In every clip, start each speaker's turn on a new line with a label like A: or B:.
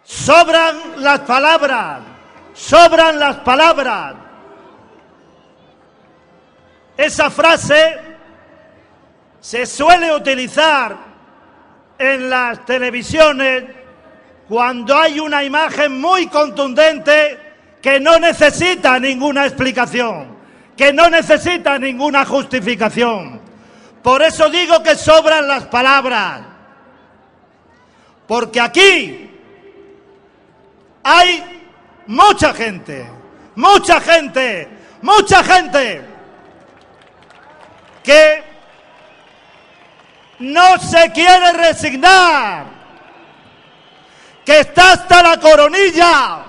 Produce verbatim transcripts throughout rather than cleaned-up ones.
A: Sobran las palabras, sobran las palabras. Esa frase se suele utilizar en las televisiones cuando hay una imagen muy contundente que no necesita ninguna explicación, que no necesita ninguna justificación. Por eso digo que sobran las palabras, porque aquí hay mucha gente, mucha gente, mucha gente que no se quiere resignar, que está hasta la coronilla,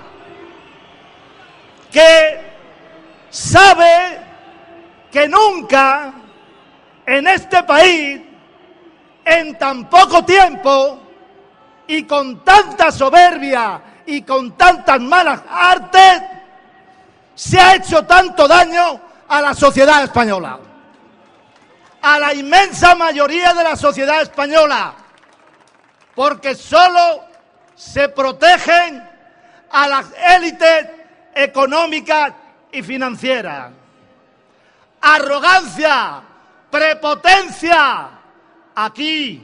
A: que sabe que nunca en este país, en tan poco tiempo y con tanta soberbia y con tantas malas artes, se ha hecho tanto daño a la sociedad española, a la inmensa mayoría de la sociedad española, porque solo se protegen a las élites económicas y financieras. Arrogancia, prepotencia, aquí.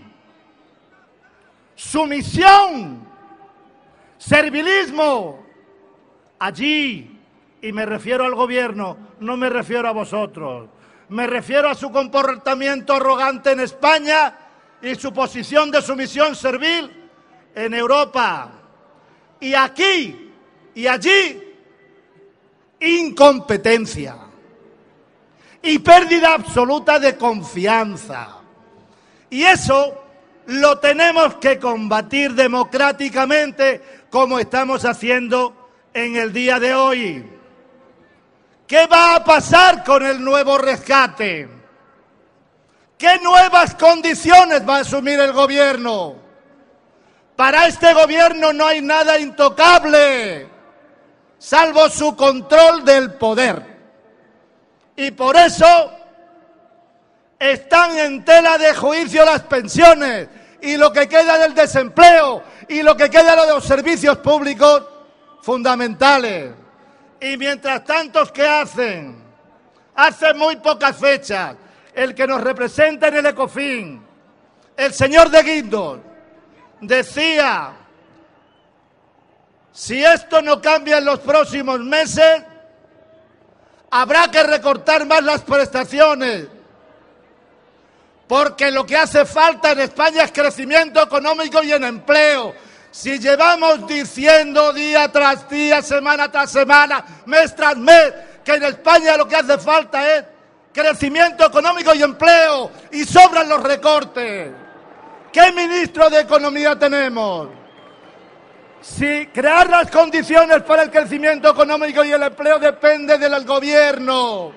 A: Sumisión, servilismo, allí. Y me refiero al gobierno, no me refiero a vosotros. Me refiero a su comportamiento arrogante en España y su posición de sumisión servil en Europa. Y aquí y allí, incompetencia y pérdida absoluta de confianza. Y eso lo tenemos que combatir democráticamente, como estamos haciendo en el día de hoy. ¿Qué va a pasar con el nuevo rescate? ¿Qué nuevas condiciones va a asumir el gobierno? Para este gobierno no hay nada intocable, salvo su control del poder. Y por eso están en tela de juicio las pensiones y lo que queda del desempleo y lo que queda de los servicios públicos fundamentales. Y mientras tanto, ¿qué hacen? Hace muy pocas fechas, el que nos representa en el Ecofin, el señor de Guindos, decía: si esto no cambia en los próximos meses, habrá que recortar más las prestaciones, porque lo que hace falta en España es crecimiento económico y en empleo. Si llevamos diciendo día tras día, semana tras semana, mes tras mes, que en España lo que hace falta es crecimiento económico y empleo, y sobran los recortes. ¿Qué ministro de Economía tenemos? Si crear las condiciones para el crecimiento económico y el empleo depende del gobierno.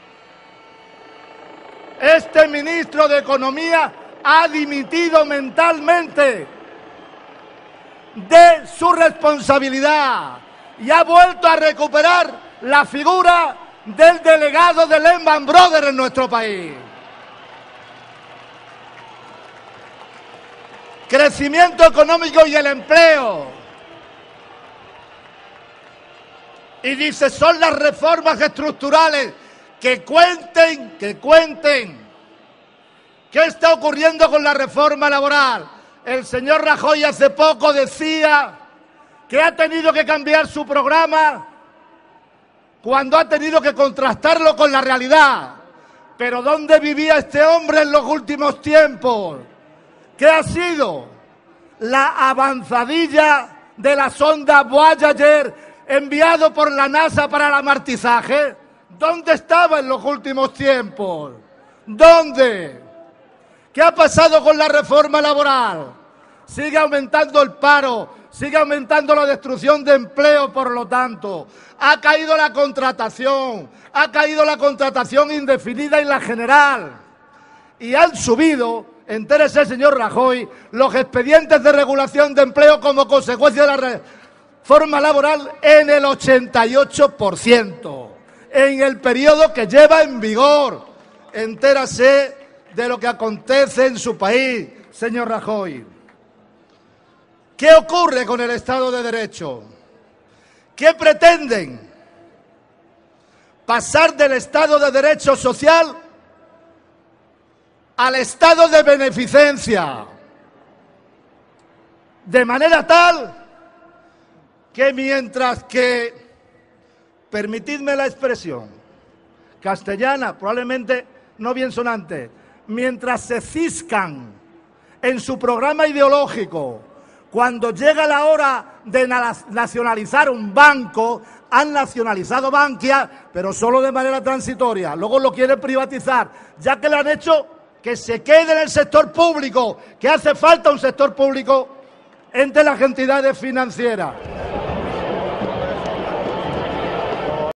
A: Este ministro de Economía ha dimitido mentalmente de su responsabilidad y ha vuelto a recuperar la figura del delegado de Lehman Brothers en nuestro país. Crecimiento económico y el empleo. Y dice, son las reformas estructurales. Que cuenten, que cuenten. ¿Qué está ocurriendo con la reforma laboral? El señor Rajoy hace poco decía que ha tenido que cambiar su programa cuando ha tenido que contrastarlo con la realidad. Pero ¿dónde vivía este hombre en los últimos tiempos? ¿Qué ha sido? La avanzadilla de la sonda Voyager enviado por la NASA para el amartizaje. ¿Dónde estaba en los últimos tiempos? ¿Dónde? ¿Qué ha pasado con la reforma laboral? Sigue aumentando el paro, sigue aumentando la destrucción de empleo, por lo tanto. Ha caído la contratación, ha caído la contratación indefinida y la general. Y han subido, entérese, señor Rajoy, los expedientes de regulación de empleo como consecuencia de la reforma laboral en el ochenta y ocho por ciento. En el periodo que lleva en vigor. Entérase de lo que acontece en su país, señor Rajoy. ¿Qué ocurre con el Estado de Derecho? ¿Qué pretenden? Pasar del Estado de Derecho social al Estado de beneficencia, de manera tal que mientras que, permitidme la expresión castellana, probablemente no bien sonante, mientras se ciscan en su programa ideológico, cuando llega la hora de nacionalizar un banco, han nacionalizado Bankia, pero solo de manera transitoria. Luego lo quieren privatizar, ya que le han hecho que se quede en el sector público, que hace falta un sector público entre las entidades financieras.